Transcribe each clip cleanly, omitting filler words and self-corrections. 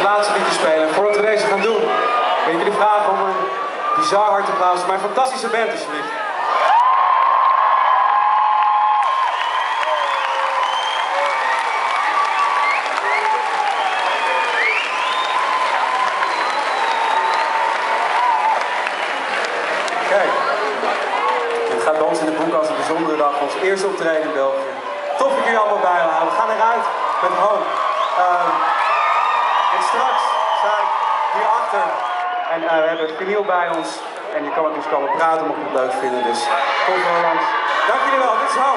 laatste liedje spelen. En voordat we deze gaan doen, wil ik jullie vragen om een bizar hard applaus voor mijn fantastische band alsjeblieft. Kijk, dit gaat bij ons in de boeken als een bijzondere dag. Ons eerste optreden in België. Tof dat jullie allemaal bij waren. We gaan eruit met Hoop. En straks sta ik hierachter. En we hebben vinyl bij ons. En je kan met ons komen praten mocht je het leuk vinden. Dus kom gewoon langs. Dank jullie wel. Dit is Hoop.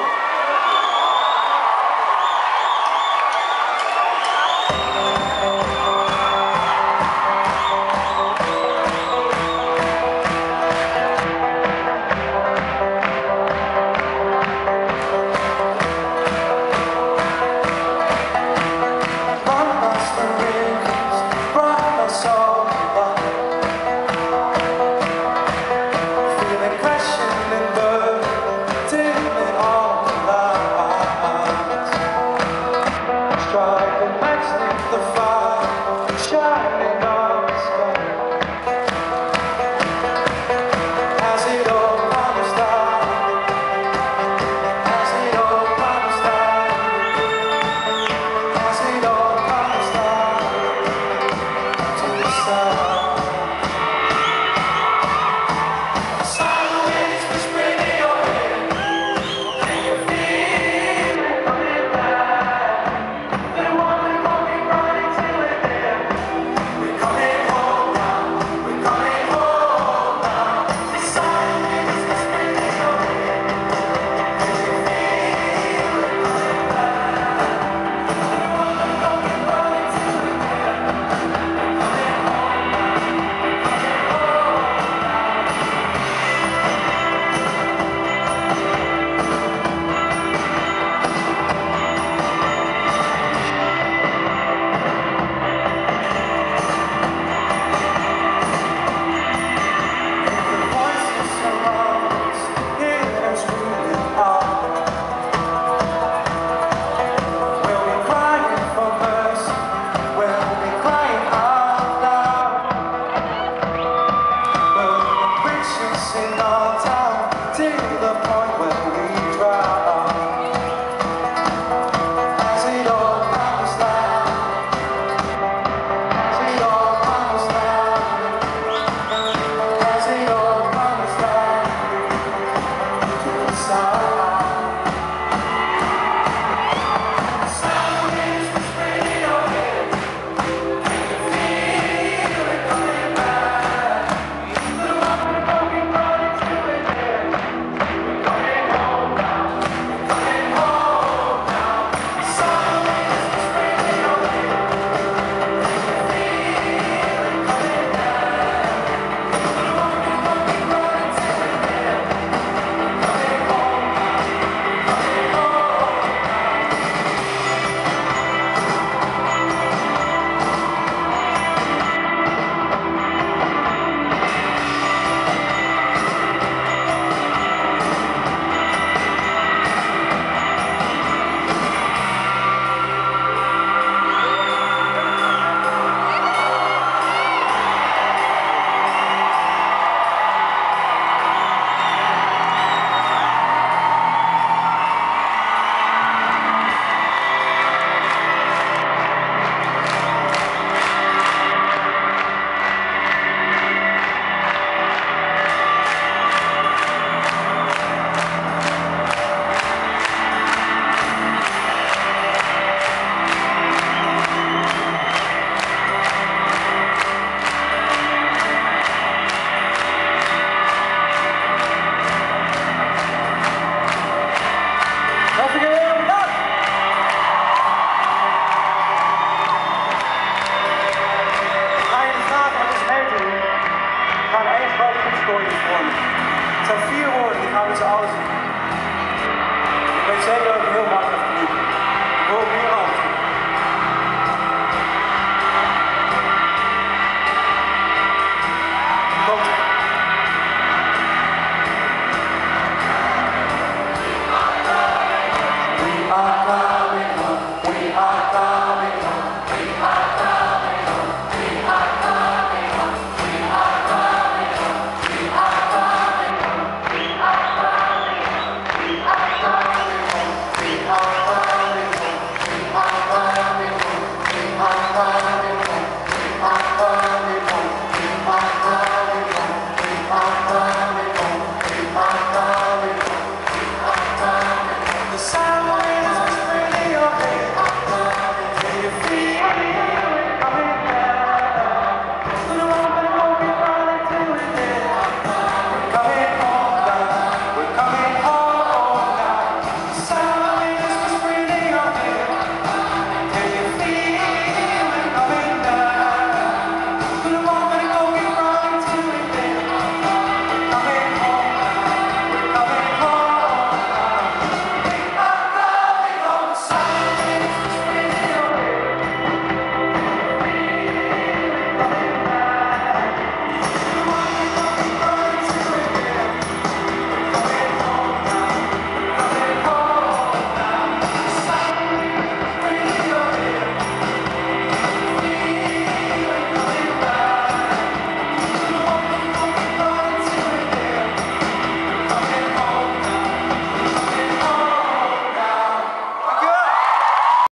Het zijn 4 woorden, die gaan we met z'n allen zien. Ik weet zeker dat het heel makkelijk is.